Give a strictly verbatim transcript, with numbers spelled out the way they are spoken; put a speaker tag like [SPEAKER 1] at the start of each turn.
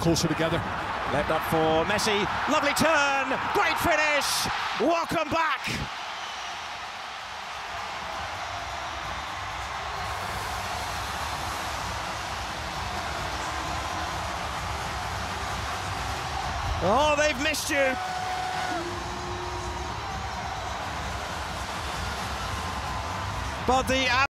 [SPEAKER 1] closer together.
[SPEAKER 2] Left up for Messi, lovely turn, great finish, welcome back. Oh, they've missed you. But the